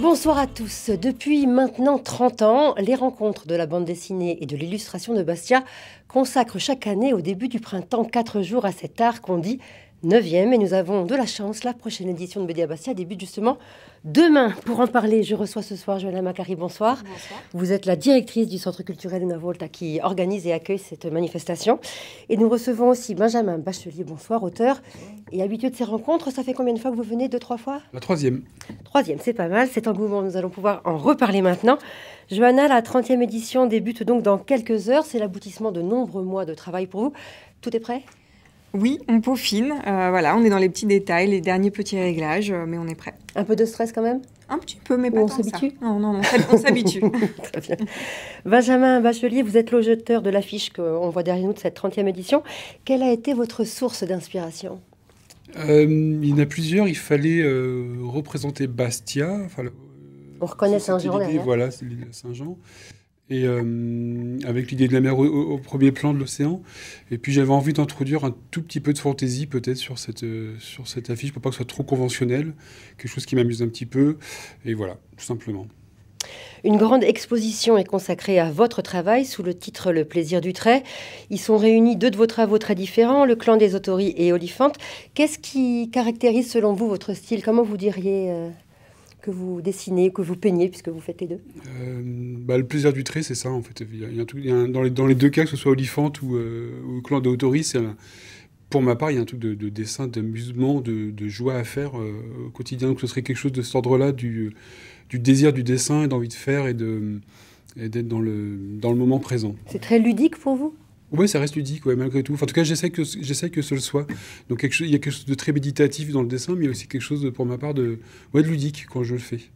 Bonsoir à tous. Depuis maintenant 30 ans, les rencontres de la bande dessinée et de l'illustration de Bastia consacrent chaque année au début du printemps 4 jours à cet art qu'on dit 9e. Et nous avons de la chance, la prochaine édition de BD à Bastia débute justement demain. Pour en parler, je reçois ce soir Johanna Macari, bonsoir. Bonsoir. Vous êtes la directrice du Centre culturel Una Volta qui organise et accueille cette manifestation. Et nous recevons aussi Benjamin Bachelier, bonsoir, auteur et habitué de ces rencontres. Ça fait combien de fois que vous venez? 2-3 fois? La troisième. Troisième, c'est pas mal. Cet engouement, nous allons pouvoir en reparler maintenant. Johanna, la 30e édition débute donc dans quelques heures. C'est l'aboutissement de nombreux mois de travail pour vous. Tout est prêt? Oui, on peaufine. Voilà, on est dans les petits détails, les derniers petits réglages, mais on est prêt. Un peu de stress quand même? Un petit peu, mais pas on tant que s'habitue? ça. Non, on s'habitue. Très bien. Benjamin Bachelier, vous êtes l'auteur de l'affiche qu'on voit derrière nous de cette 30e édition. Quelle a été votre source d'inspiration? Il y en a plusieurs. Il fallait représenter Bastia. On reconnaît Saint-Jean derrière. Voilà, c'est l'île de Saint-Jean. Et avec l'idée de la mer au premier plan de l'océan. Et puis j'avais envie d'introduire un tout petit peu de fantaisie peut-être sur cette affiche pour pas que ce soit trop conventionnel, quelque chose qui m'amuse un petit peu. Et voilà, tout simplement. Une grande exposition est consacrée à votre travail sous le titre Le plaisir du trait. Ils sont réunis deux de vos travaux très différents, Le clan des Autories et Oliphante. Qu'est-ce qui caractérise selon vous votre style? Comment vous diriez que vous dessinez, que vous peignez, puisque vous faites les deux? Le plaisir du trait, c'est ça en fait. Dans les deux cas, que ce soit Oliphante ou clan des Autories, pour ma part, il y a un truc de dessin, d'amusement, de joie à faire au quotidien. Donc ce serait quelque chose de cet ordre-là, du désir du dessin et d'envie de faire et d'être dans le moment présent. C'est très ludique pour vous? Oui, ça reste ludique, ouais, malgré tout. Enfin, en tout cas, j'essaie que ce le soit. Donc il y a quelque chose de très méditatif dans le dessin, mais il y a aussi quelque chose, pour ma part, de ludique quand je le fais.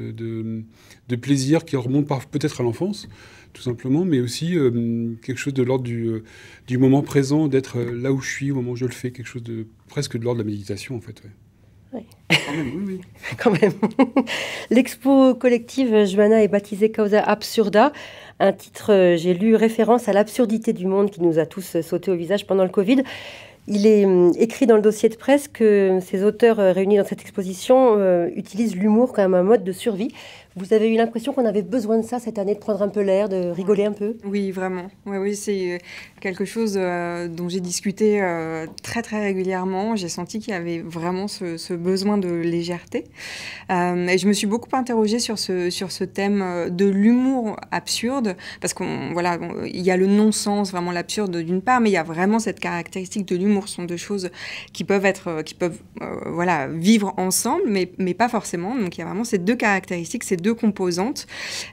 De plaisir qui remonte peut-être à l'enfance, tout simplement, mais aussi quelque chose de l'ordre du moment présent, d'être là où je suis au moment où je le fais, quelque chose de presque de l'ordre de la méditation, en fait. Ouais. Oui. Quand même, oui. Quand même. L'expo collective Johanna est baptisée Causa Absurda. Un titre, j'ai lu, référence à l'absurdité du monde qui nous a tous sauté au visage pendant le Covid. Il est écrit dans le dossier de presse que ces auteurs réunis dans cette exposition utilisent l'humour comme un mode de survie. Vous avez eu l'impression qu'on avait besoin de ça cette année, de prendre un peu l'air, de rigoler un peu? Oui, vraiment. Oui, c'est quelque chose dont j'ai discuté très, très régulièrement. J'ai senti qu'il y avait vraiment ce besoin de légèreté. Et je me suis beaucoup interrogée sur ce thème de l'humour absurde, parce il y a le non-sens, vraiment l'absurde d'une part, mais il y a vraiment cette caractéristique de l'humour. Ce sont deux choses qui peuvent vivre ensemble, mais pas forcément. Donc il y a vraiment ces deux caractéristiques, ces deux composantes.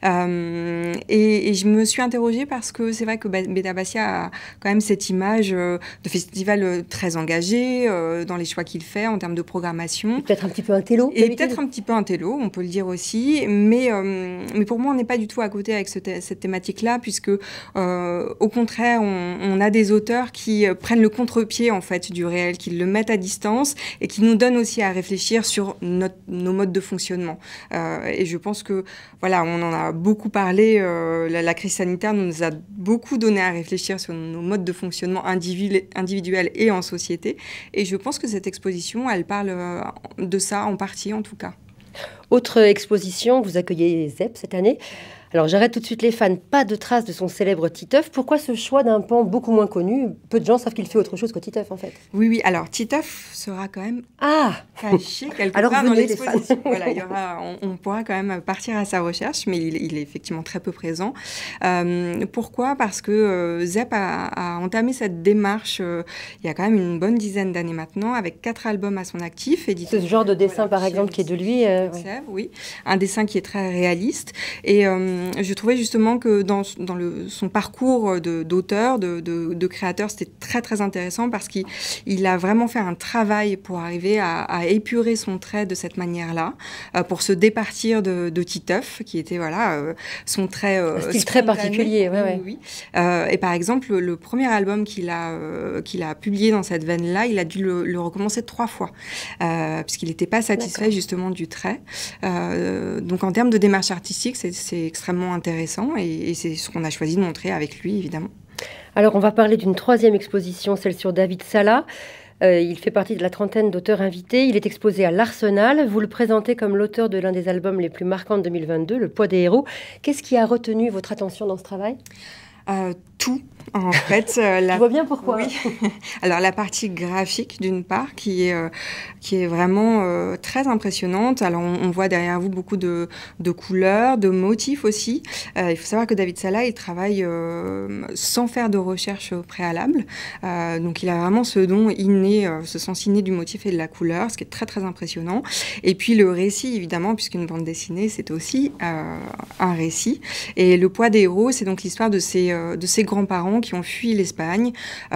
Et je me suis interrogée parce que c'est vrai que BD à Bastia a quand même cette image de festival très engagé dans les choix qu'il fait en termes de programmation. Et peut-être un petit peu intello. Et peut-être un petit peu intello, on peut le dire aussi. Mais pour moi, on n'est pas du tout à côté avec cette thématique-là, puisque au contraire, on a des auteurs qui prennent le contre-pied en fait du réel, qui le mettent à distance et qui nous donnent aussi à réfléchir sur nos modes de fonctionnement. Et je pense que, voilà, on en a beaucoup parlé, la crise sanitaire nous a beaucoup donné à réfléchir sur nos modes de fonctionnement individuels et en société. Et je pense que cette exposition, elle parle de ça en partie, en tout cas. Autre exposition, vous accueillez ZEP cette année. Alors j'arrête tout de suite les fans, pas de traces de son célèbre Titeuf. Pourquoi ce choix d'un pan beaucoup moins connu? Peu de gens savent qu'il fait autre chose que Titeuf en fait. Oui, alors Titeuf sera quand même caché quelque alors part dans venez, l'exposition. Voilà, on pourra quand même partir à sa recherche, mais il est effectivement très peu présent. Pourquoi? Parce que ZEP a entamé cette démarche il y a quand même une bonne dizaine d'années maintenant, avec 4 albums à son actif. C'est ce genre de dessin par exemple qui est de lui. Oui, un dessin qui est très réaliste. Et je trouvais justement que dans son parcours d'auteur, de créateur, c'était très très intéressant parce qu'il a vraiment fait un travail pour arriver à épurer son trait de cette manière-là, pour se départir de Titeuf, qui était son trait un style très particulier. Oui. Et par exemple, le premier album qu'il a publié dans cette veine-là, il a dû le recommencer 3 fois, puisqu'il n'était pas satisfait justement du trait. Donc en termes de démarche artistique, c'est extrêmement intéressant et c'est ce qu'on a choisi de montrer avec lui, évidemment. Alors, on va parler d'une 3e exposition, celle sur David Sala. Il fait partie de la trentaine d'auteurs invités. Il est exposé à l'Arsenal. Vous le présentez comme l'auteur de l'un des albums les plus marquants de 2022, Le poids des héros. Qu'est-ce qui a retenu votre attention dans ce travail ? Tout, en fait. Je vois bien pourquoi. Oui. Alors, la partie graphique, d'une part, qui est vraiment très impressionnante. Alors, on voit derrière vous beaucoup de couleurs, de motifs aussi. Il faut savoir que David Sala, il travaille sans faire de recherche préalable. Donc, il a vraiment ce don inné, ce sens inné du motif et de la couleur, ce qui est très, très impressionnant. Et puis, le récit, évidemment, puisqu'une bande dessinée, c'est aussi un récit. Et Le poids des héros, c'est donc l'histoire de ces grands-parents qui ont fui l'Espagne,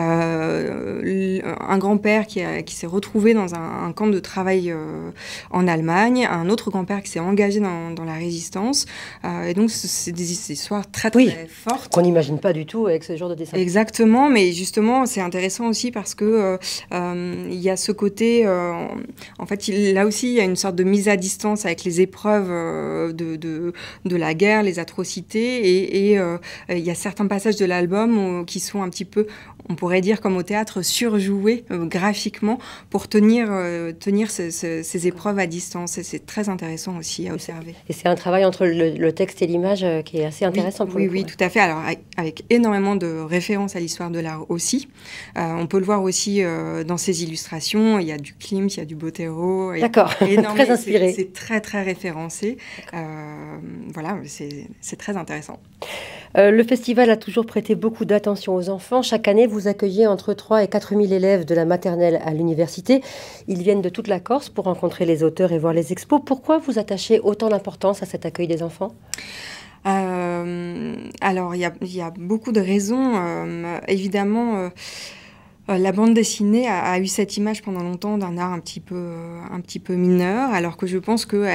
un grand-père qui s'est retrouvé dans un camp de travail en Allemagne, un autre grand-père qui s'est engagé dans la résistance. Et donc, c'est des histoires très, très fortes. Qu'on n'imagine pas du tout avec ce genre de dessin. Exactement, mais justement, c'est intéressant aussi parce que il y a ce côté... en fait, là aussi, il y a une sorte de mise à distance avec les épreuves de la guerre, les atrocités, et il y a certains passages de l'album qui sont un petit peu, on pourrait dire comme au théâtre, surjoués graphiquement pour tenir ces épreuves à distance. Et c'est très intéressant aussi à observer. Et c'est un travail entre le texte et l'image qui est assez intéressant pour le coup. Oui, tout à fait. Alors, avec énormément de références à l'histoire de l'art aussi. On peut le voir aussi dans ses illustrations. Il y a du Klimt, il y a du Botero. D'accord, très inspiré. C'est très, très référencé. Voilà, c'est très intéressant. Le festival a toujours prêté beaucoup d'attention aux enfants. Chaque année, vous accueillez entre 3 et 4 000 élèves de la maternelle à l'université. Ils viennent de toute la Corse pour rencontrer les auteurs et voir les expos. Pourquoi vous attachez autant d'importance à cet accueil des enfants ? Alors, il y a beaucoup de raisons. Évidemment... la bande dessinée a eu cette image pendant longtemps d'un art un petit peu mineur, alors que je pense que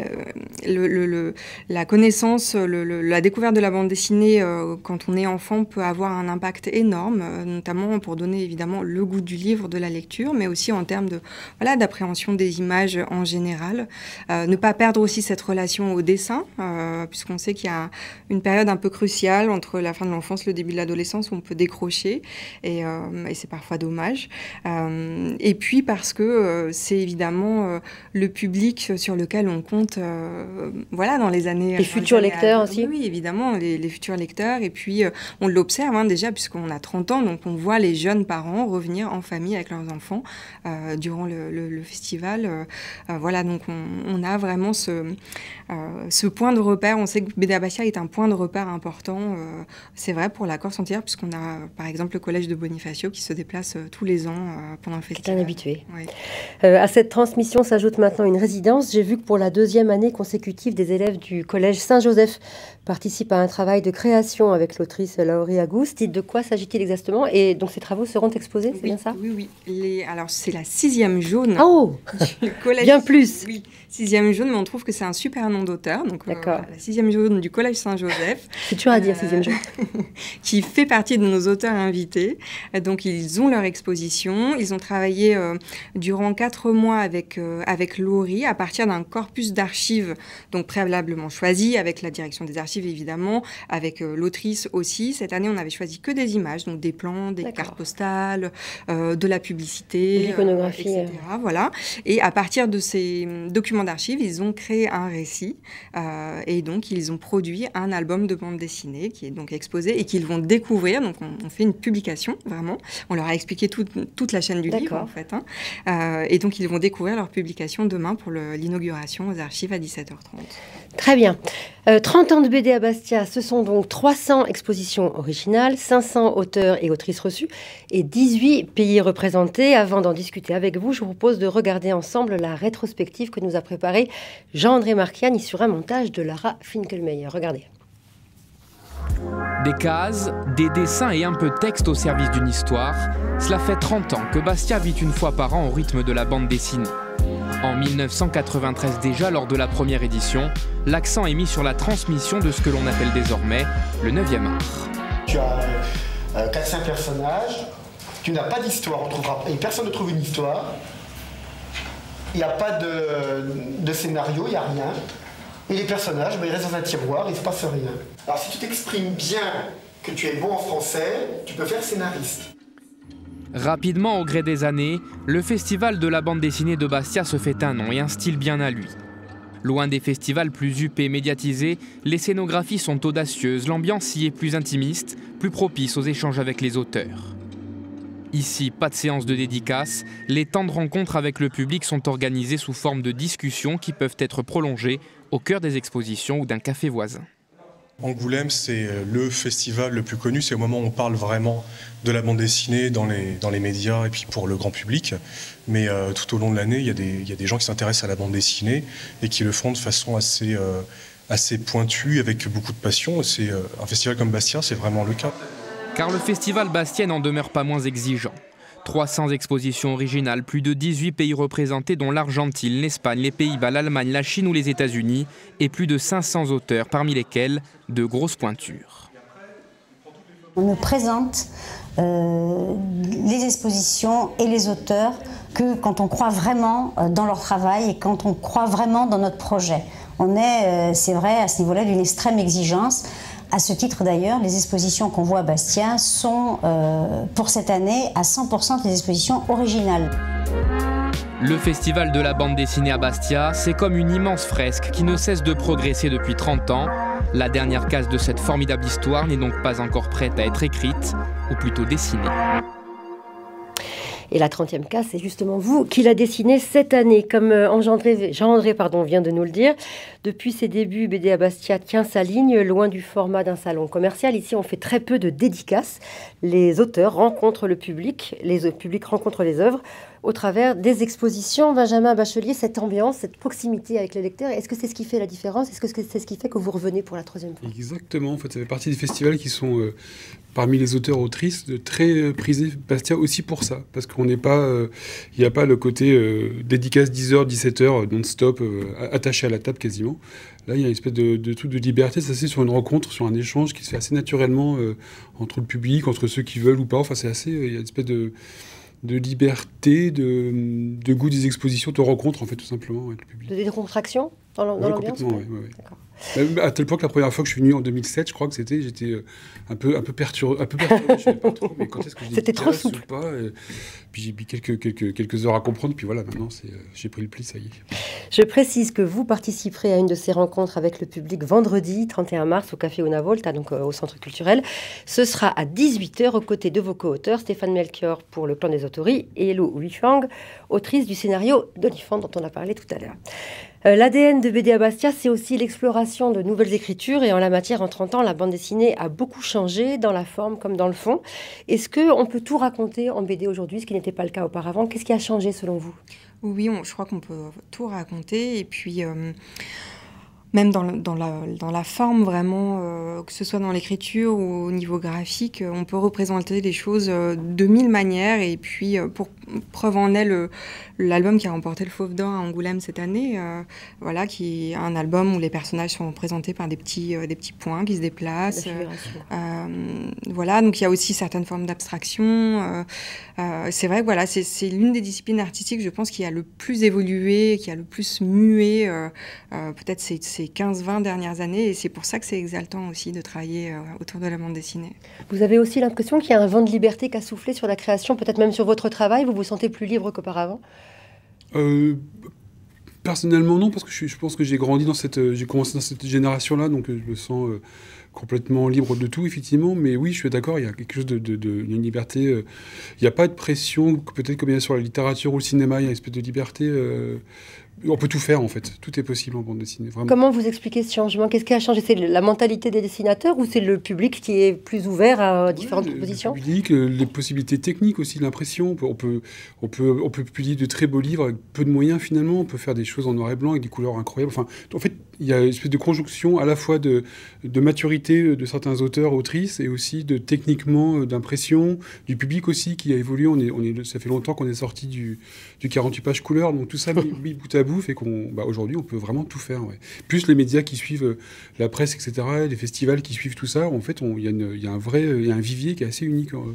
la connaissance, la découverte de la bande dessinée quand on est enfant peut avoir un impact énorme, notamment pour donner évidemment le goût du livre, de la lecture, mais aussi en termes d'appréhension des images en général. Ne pas perdre aussi cette relation au dessin, puisqu'on sait qu'il y a une période un peu cruciale entre la fin de l'enfance, le début de l'adolescence, où on peut décrocher, et c'est parfois dommage. Et puis parce que c'est évidemment le public sur lequel on compte dans les années... Les futurs lecteurs aussi. Oui, évidemment, les futurs lecteurs. Et puis on l'observe déjà, puisqu'on a 30 ans, donc on voit les jeunes parents revenir en famille avec leurs enfants durant le festival. Donc on a vraiment ce point de repère. On sait que BD Abastia est un point de repère important. C'est vrai pour la Corse entière, puisqu'on a par exemple le collège de Bonifacio qui se déplace tous les ans pendant le festival. C'est un habitué. Oui. À cette transmission s'ajoute maintenant une résidence. J'ai vu que pour la 2e année consécutive, des élèves du collège Saint-Joseph participent à un travail de création avec l'autrice Laurie Agouste. De quoi s'agit-il exactement ? Et donc ces travaux seront exposés, c'est bien ça ? Oui. Alors c'est la 6e jaune. Oh, du collège. Bien plus. Oui, 6e jaune, mais on trouve que c'est un super nom d'auteur. Donc la 6e jaune du collège Saint-Joseph. C'est dur à dire, 6e jaune. Qui fait partie de nos auteurs invités. Donc ils ont leur exposition. Ils ont travaillé durant 4 mois avec Laurie à partir d'un corpus d'archives donc préalablement choisi avec la direction des archives évidemment, avec l'autrice aussi. Cette année, on n'avait choisi que des images, donc des plans, des cartes postales, de la publicité, l'iconographie, etc. Voilà. Et à partir de ces documents d'archives, ils ont créé un récit et donc ils ont produit un album de bande dessinée qui est donc exposé et qu'ils vont découvrir. Donc on fait une publication vraiment. On leur a expliqué toute la chaîne du livre en fait. Et donc ils vont découvrir leur publication demain pour l'inauguration aux archives à 17h30. Très bien. 30 ans de BD à Bastia, ce sont donc 300 expositions originales, 500 auteurs et autrices reçus et 18 pays représentés. Avant d'en discuter avec vous, je vous propose de regarder ensemble la rétrospective que nous a préparée Jean-André Marchiani sur un montage de Lara Finkelmeyer. Regardez. Des cases, des dessins et un peu de texte au service d'une histoire. Cela fait 30 ans que Bastia vit une fois par an au rythme de la bande dessinée. En 1993 déjà, lors de la première édition, l'accent est mis sur la transmission de ce que l'on appelle désormais le 9e art. Tu as 4-5 personnages, tu n'as pas d'histoire, et personne ne trouve une histoire, il n'y a pas de scénario, il n'y a rien, et les personnages, ils restent dans un tiroir, il ne se passe rien. Alors si tu t'exprimes bien, que tu es bon en français, tu peux faire scénariste. Rapidement, au gré des années, le festival de la bande dessinée de Bastia se fait un nom et un style bien à lui. Loin des festivals plus huppés et médiatisés, les scénographies sont audacieuses, l'ambiance y est plus intimiste, plus propice aux échanges avec les auteurs. Ici, pas de séance de dédicaces, les temps de rencontre avec le public sont organisés sous forme de discussions qui peuvent être prolongées au cœur des expositions ou d'un café voisin. Angoulême, c'est le festival le plus connu, c'est au moment où on parle vraiment de la bande dessinée dans les médias et puis pour le grand public. Mais tout au long de l'année, il y a des gens qui s'intéressent à la bande dessinée et qui le font de façon assez pointue, avec beaucoup de passion. C'est un festival comme Bastia, c'est vraiment le cas. Car le festival Bastien n'en demeure pas moins exigeant. 300 expositions originales, plus de 18 pays représentés dont l'Argentine, l'Espagne, les Pays-Bas, l'Allemagne, la Chine ou les États-Unis, et plus de 500 auteurs, parmi lesquels de grosses pointures. On ne présente les expositions et les auteurs que quand on croit vraiment dans leur travail et quand on croit vraiment dans notre projet. On est, c'est vrai, à ce niveau-là d'une extrême exigence. À ce titre d'ailleurs, les expositions qu'on voit à Bastia sont pour cette année à 100% des expositions originales. Le festival de la bande dessinée à Bastia, c'est comme une immense fresque qui ne cesse de progresser depuis 30 ans. La dernière case de cette formidable histoire n'est donc pas encore prête à être écrite, ou plutôt dessinée. Et la 30e case, c'est justement vous qui l'a dessinée cette année, comme Jean-André vient de nous le dire. Depuis ses débuts, BD à Bastia tient sa ligne, loin du format d'un salon commercial. Ici, on fait très peu de dédicaces. Les auteurs rencontrent le public, les publics rencontrent les œuvres au travers des expositions. Benjamin Bachelier, cette ambiance, cette proximité avec les lecteurs, est-ce que c'est ce qui fait la différence? Est-ce que c'est ce qui fait que vous revenez pour la 3e fois? Exactement, en fait, ça fait partie des festivals qui sont... parmi les auteurs-autrices, très prisés Bastia aussi pour ça, parce qu'on n'est pas, il n'y a pas le côté dédicace 10h, 17h, non-stop, attaché à la table quasiment. Là, il y a une espèce de truc de liberté, ça c'est sur une rencontre, sur un échange qui se fait assez naturellement entre le public, entre ceux qui veulent ou pas. Enfin, c'est assez, il y a une espèce de liberté, de goût des expositions, de rencontre en fait tout simplement avec le public. De décontraction dans l'ambiance? Complètement, oui. D'accord. À tel point que la première fois que je suis venu en 2007, je crois que j'étais un peu perturbé, je savais pas trop, mais quand est-ce que je c'était trop souple ou pas, puis j'ai mis quelques heures à comprendre, puis voilà, maintenant j'ai pris le pli, ça y est. Je précise que vous participerez à une de ces rencontres avec le public vendredi 31 mars au Café Una Volta, donc au Centre culturel. Ce sera à 18h aux côtés de vos co-auteurs, Stéphane Melchior pour Le Clan des Autories et Hello Huifang, autrice du scénario d'Olifant dont on a parlé tout à l'heure. L'ADN de BD à Bastia, c'est aussi l'exploration de nouvelles écritures. Et en la matière, en 30 ans, la bande dessinée a beaucoup changé, dans la forme comme dans le fond. Est-ce qu'on peut tout raconter en BD aujourd'hui, ce qui n'était pas le cas auparavant? Qu'est-ce qui a changé selon vous? Oui, je crois qu'on peut tout raconter. Et puis... même dans la forme, vraiment, que ce soit dans l'écriture ou au niveau graphique, on peut représenter les choses de 1000 manières. Et puis, pour preuve en est l'album qui a remporté le Fauve d'Or à Angoulême cette année, voilà, qui est un album où les personnages sont représentés par des petits points qui se déplacent. Voilà, donc il y a aussi certaines formes d'abstraction. C'est vrai que voilà, c'est l'une des disciplines artistiques, je pense, qui a le plus évolué, qui a le plus mué, peut-être ces 15-20 dernières années, et c'est pour ça que c'est exaltant aussi de travailler autour de la bande dessinée. Vous avez aussi l'impression qu'il y a un vent de liberté qui a soufflé sur la création, peut-être même sur votre travail? Vous vous sentez plus libre qu'auparavant? Personnellement, non, parce que je pense que j'ai grandi j'ai commencé dans cette génération-là, donc je me sens complètement libre de tout, effectivement. Mais oui, je suis d'accord, il y a quelque chose une liberté. Il n'y a pas de pression, peut-être comme il y a sur la littérature ou le cinéma, il y a une espèce de liberté. On peut tout faire, en fait. Tout est possible en bande dessinée, vraiment. Comment vous expliquez ce changement? Qu'est-ce qui a changé? C'est la mentalité des dessinateurs ou c'est le public qui est plus ouvert à différentes propositions? Le public, les possibilités techniques aussi, l'impression. On peut publier de très beaux livres avec peu de moyens, finalement. On peut faire des choses en noir et blanc avec des couleurs incroyables. Enfin, en fait, il y a une espèce de conjonction à la fois de maturité de certains auteurs, autrices, et aussi techniquement d'impression, du public aussi qui a évolué. Ça fait longtemps qu'on est sorti du 48 pages couleur, donc tout ça mis bout à bout fait qu'aujourd'hui on peut vraiment tout faire. Ouais. Plus les médias qui suivent la presse, etc., les festivals qui suivent tout ça, en fait, il y a un vivier qui est assez unique.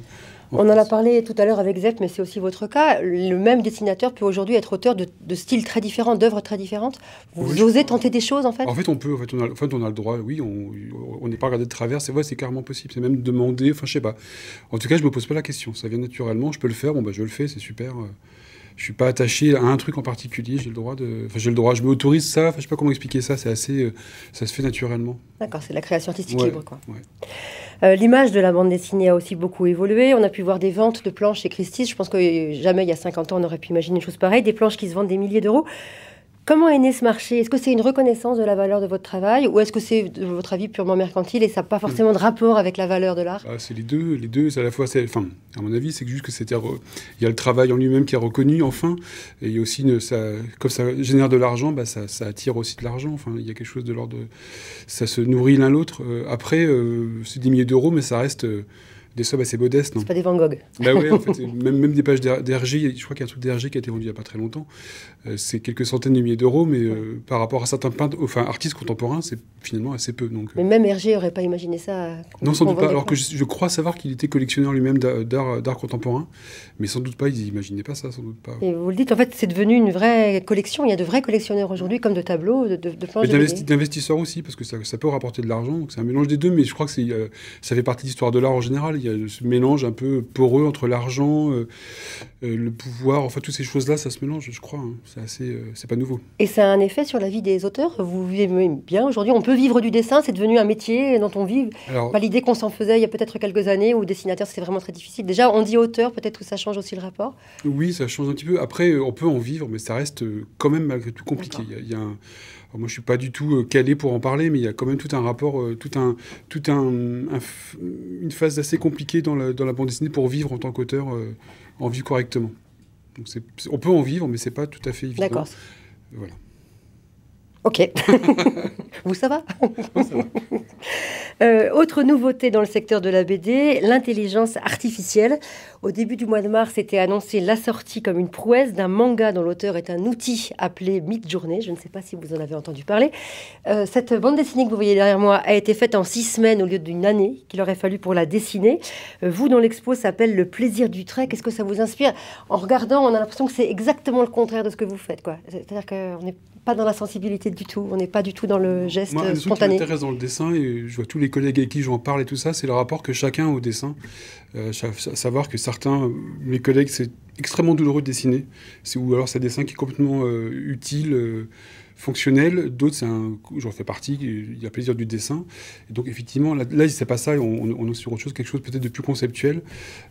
On en a parlé tout à l'heure avec Zep, mais c'est aussi votre cas. Le même dessinateur peut aujourd'hui être auteur de styles très différents, d'œuvres très différentes. Vous osez tenter des choses, en fait? En fait, on peut. En fait, on a le droit. Oui, on n'est pas regardé de travers. C'est vrai, c'est carrément possible. C'est même demander. Enfin, je sais pas. En tout cas, je me pose pas la question. Ça vient naturellement. Je peux le faire. Bon, bah, je le fais. C'est super. Je suis pas attaché à un truc en particulier. J'ai le droit de. Enfin, j'ai le droit. Je m'autorise ça. Enfin, je sais pas comment expliquer ça. C'est assez. Ça se fait naturellement. D'accord, c'est la création artistique libre, quoi. Ouais. L'image de la bande dessinée a aussi beaucoup évolué. On a pu voir des ventes de planches chez Christie's. Je pense que jamais, il y a 50 ans, on aurait pu imaginer une chose pareille. Des planches qui se vendent des milliers d'euros. Comment est né ce marché? Est-ce que c'est une reconnaissance de la valeur de votre travail ou est-ce que c'est, de votre avis, purement mercantile et ça n'a pas forcément de rapport avec la valeur de l'art? C'est les deux. Les deux, c'est à la fois... Enfin, à mon avis, c'est juste que il y a le travail en lui-même qui est reconnu, enfin. Et il y a aussi... comme ça génère de l'argent, bah, ça attire aussi de l'argent. Enfin, il y a quelque chose de l'ordre de... Ça se nourrit l'un l'autre. Après, c'est des milliers d'euros, mais ça reste... des sommes assez modestes. C'est pas des Van Gogh. Bah ouais, en fait, même des pages d'RG, je crois qu'il y a un truc d'RG qui a été vendu il n'y a pas très longtemps. C'est quelques centaines de milliers d'euros, mais par rapport à certains peintres, enfin artistes contemporains, c'est finalement assez peu. Donc, mais même Hergé n'aurait pas imaginé ça. Non, sans doute pas. Alors que je crois savoir qu'il était collectionneur lui-même d'art contemporain, mais sans doute pas, il n'imaginait pas ça, sans doute pas. Et vous le dites, en fait, c'est devenu une vraie collection. Il y a de vrais collectionneurs aujourd'hui, comme de tableaux, de planches. D'investisseurs aussi, parce que ça peut rapporter de l'argent. Donc c'est un mélange des deux, mais je crois que ça fait partie de l'histoire de l'art en général. Il y a ce mélange un peu poreux entre l'argent, le pouvoir, enfin toutes ces choses-là, ça se mélange, je crois. Hein. C'est pas nouveau. Et ça a un effet sur la vie des auteurs? Vous vivez bien aujourd'hui? On peut vivre du dessin, c'est devenu un métier dont on vit. Pas l'idée qu'on s'en faisait il y a peut-être quelques années où dessinateur c'était vraiment très difficile. Déjà, on dit auteur, peut-être que ça change aussi le rapport? Oui, ça change un petit peu. Après, on peut en vivre, mais ça reste quand même malgré tout compliqué. Alors, moi, je suis pas du tout calé pour en parler, mais il y a quand même tout un rapport, une phase assez compliquée dans la bande dessinée pour vivre en tant qu'auteur, en vivre correctement. Donc on peut en vivre, mais c'est pas tout à fait évident. D'accord. Voilà. Ok. Vous, ça va? Non, ça va. Autre nouveauté dans le secteur de la BD, l'intelligence artificielle. Au début du mois de mars, était annoncé la sortie comme une prouesse d'un manga dont l'auteur est un outil appelé Midjourney. Je ne sais pas si vous en avez entendu parler. Cette bande dessinée que vous voyez derrière moi a été faite en 6 semaines au lieu d'une année qu'il aurait fallu pour la dessiner. Vous, dont l'expo s'appelle Le plaisir du trait, qu'est-ce que ça vous inspire? En regardant, on a l'impression que c'est exactement le contraire de ce que vous faites, quoi. C'est-à-dire qu'on n'est pas dans la sensibilité du tout, on n'est pas du tout dans le geste spontané. Ce qui m'intéresse dans le dessin, et je vois tous les collègues avec qui j'en parle et tout ça, c'est le rapport que chacun a au dessin. Savoir que certains, mes collègues, c'est extrêmement douloureux de dessiner, ou alors c'est un dessin qui est complètement utile, fonctionnel. D'autres, j'en fais partie, il y a plaisir du dessin. Et donc effectivement, là c'est pas ça, on est sur autre chose, quelque chose peut-être de plus conceptuel,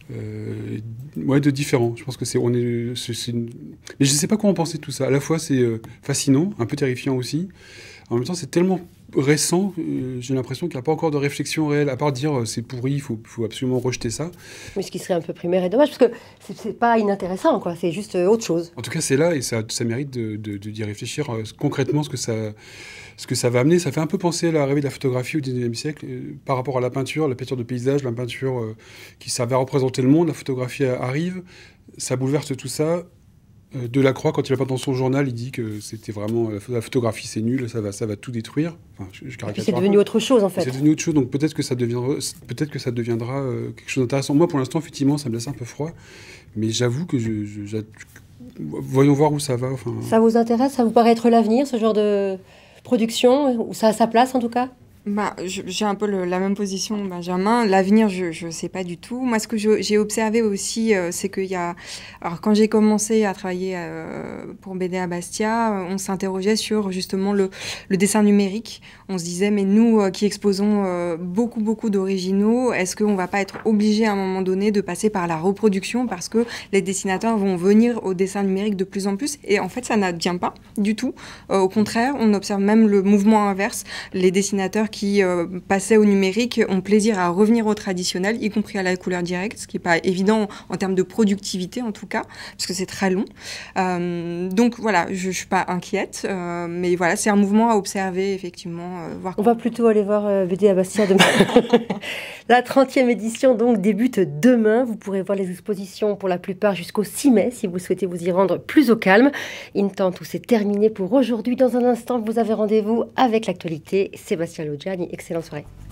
de différent. Je pense que mais je sais pas quoi en penser de tout ça. À la fois c'est fascinant, un peu terrifiant aussi. En même temps, c'est tellement récent, j'ai l'impression qu'il n'y a pas encore de réflexion réelle, à part dire c'est pourri, il faut absolument rejeter ça. Mais ce qui serait un peu primaire et dommage, parce que c'est pas inintéressant, quoi. C'est juste autre chose. En tout cas, c'est là, et ça mérite d'y réfléchir concrètement ce que ça va amener. Ça fait un peu penser à l'arrivée de la photographie au 19e siècle, par rapport à la peinture de paysage, la peinture qui servait à représenter le monde. La photographie arrive, ça bouleverse tout ça. Delacroix, quand il a peint dans son journal, il dit que c'était vraiment la photographie, c'est nul, ça va tout détruire. Enfin, et puis c'est devenu autre chose en fait. C'est devenu autre chose, donc peut-être que ça deviendra quelque chose d'intéressant. Moi, pour l'instant, effectivement, ça me laisse un peu froid, mais j'avoue que voyons voir où ça va. Enfin... Ça vous intéresse? Ça vous paraît être l'avenir, ce genre de production, où ça a sa place en tout cas? J'ai un peu la même position, Benjamin. L'avenir, je ne sais pas du tout. Moi, ce que j'ai observé aussi, c'est qu'il y a... Alors, quand j'ai commencé à travailler pour BD à Bastia, on s'interrogeait sur justement le dessin numérique. On se disait, mais nous qui exposons beaucoup d'originaux, est-ce qu'on ne va pas être obligé à un moment donné de passer par la reproduction parce que les dessinateurs vont venir au dessin numérique de plus en plus? Et en fait, ça n'advient pas du tout. Au contraire, on observe même le mouvement inverse. Les dessinateurs qui passaient au numérique ont plaisir à revenir au traditionnel, y compris à la couleur directe, ce qui n'est pas évident en termes de productivité en tout cas, parce que c'est très long. Donc voilà, je ne suis pas inquiète, mais voilà, c'est un mouvement à observer effectivement. On va plutôt aller voir BD à Bastia demain. La 30e édition donc débute demain. Vous pourrez voir les expositions pour la plupart jusqu'au 6 mai si vous souhaitez vous y rendre plus au calme. Intant, tout c'est terminé pour aujourd'hui. Dans un instant, vous avez rendez-vous avec l'actualité. Sébastien Lodjani, excellente soirée.